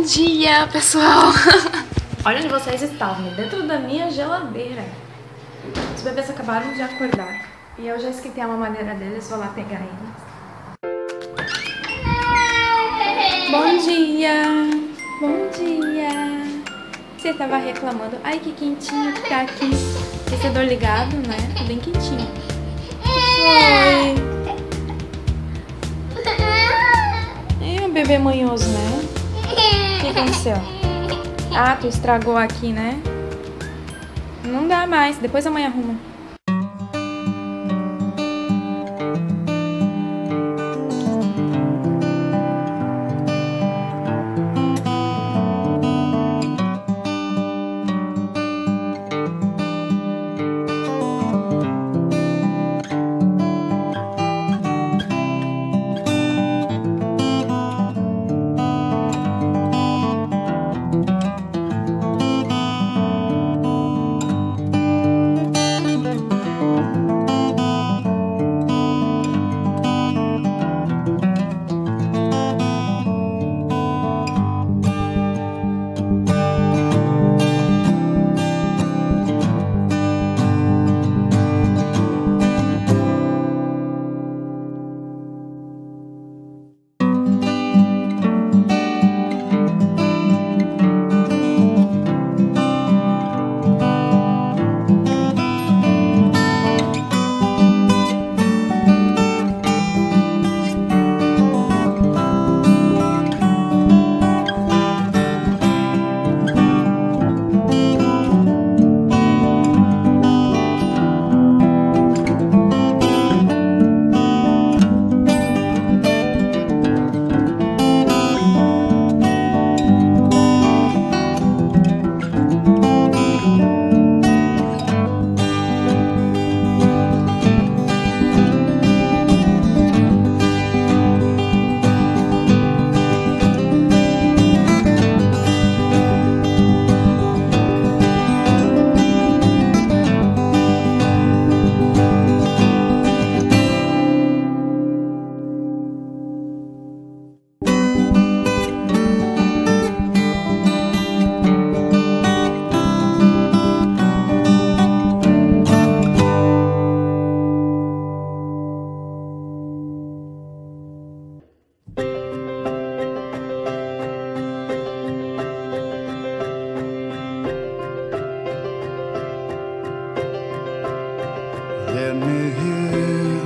dia, pessoal! Olha onde vocês estavam, dentro da minha geladeira. Os bebês acabaram de acordar e eu já esquentei a mamadeira deles, vou lá pegar eles. Bom dia! Bom dia! Você tava reclamando? Ai, que quentinho que tá aqui. Aquecedor ligado, né? Tá bem quentinho. Oi! É um bebê manhoso, né? O que aconteceu? Ah, tu estragou aqui, né? Não dá mais, depois amanhã arruma. Let me hear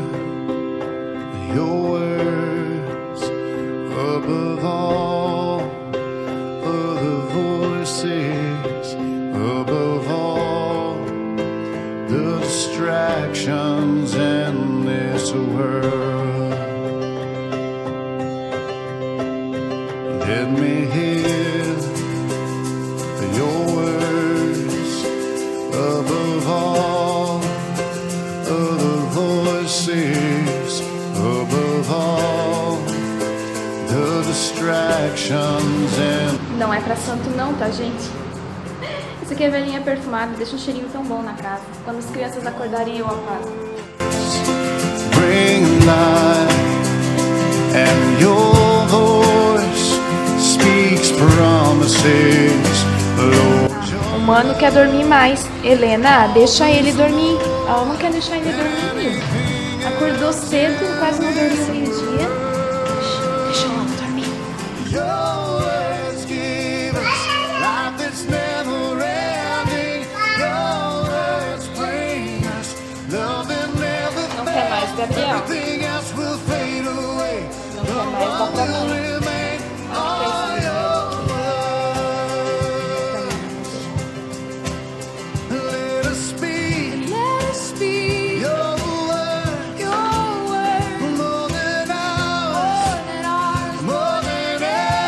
your words above all other voices, above all the distractions in this world. Let me hear your words above all other voices, above all the distractions and... Não é pra santo não, tá, gente? Isso aqui é velhinha perfumada, deixa um cheirinho tão bom na casa. Quando as crianças acordarem, eu apago. Bring light and your voice speaks promises, Lord. O mano quer dormir mais. Helena, deixa ele dormir. Ela não quer deixar ele dormir. Acordou cedo, quase não dormiu meio-dia. Deixa o mano dormir. Your words give us life that's never ending. Your words bring us love that never Não quer mais, Gabriel. everything else will fade away. Não quer mais, dá pra mim. Remain Acho que é esse mesmo. let us speak your word more than ours, more than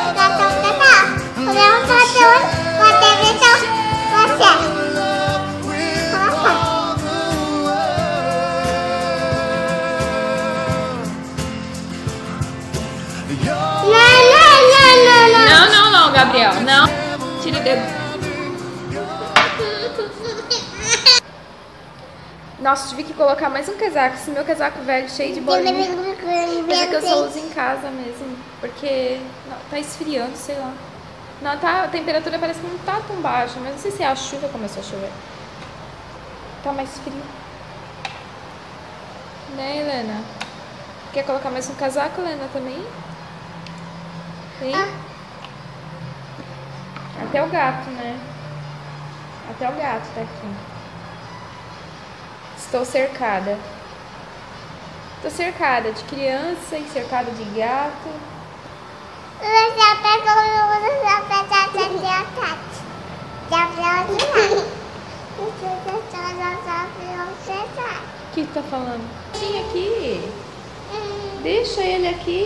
love with all the world. Não, Gabriel, não. Tira o dedo. Nossa, tive que colocar mais um casaco. Esse meu casaco velho, cheio de bolinha. Mas é que eu só uso em casa mesmo. Porque não, tá esfriando, sei lá. Não, tá, a temperatura parece que não tá tão baixa, mas não sei se a chuva começou a chover. Tá mais frio. Né, Helena? Quer colocar mais um casaco, Helena, também? Sim? Até o gato, né? Até o gato tá aqui. Estou cercada. Estou cercada de criança e cercada de gato. O que tá falando? Vem aqui. Deixa ele aqui.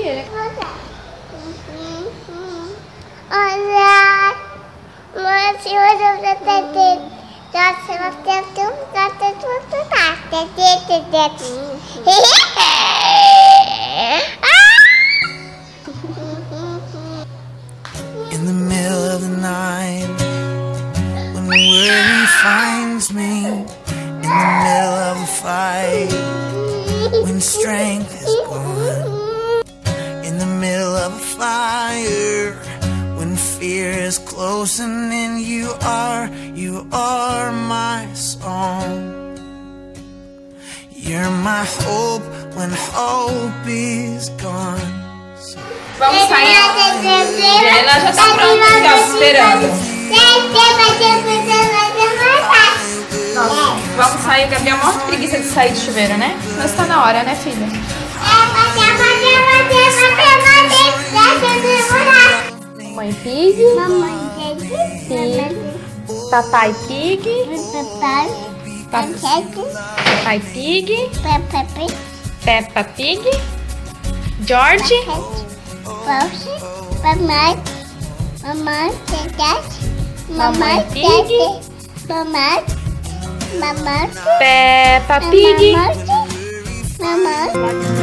Olha, mas se In the middle of the night, when worry finds me, in the middle of a fight, when strength is gone, in the middle of a fire, when fear is closing in, you are my song. You're my hope when hope is gone. Vamos sair. Helena já tá pronta, tá esperando. Nossa, vamos sair. Gabriel morre de preguiça de sair do chuveiro, né? Mas tá na hora, né, filha? Mãe Pig. Pig. Papai Pig. Papai Pig. Peppa Pig. George. Mamãe Pig. Peppa Pig. Mamãe.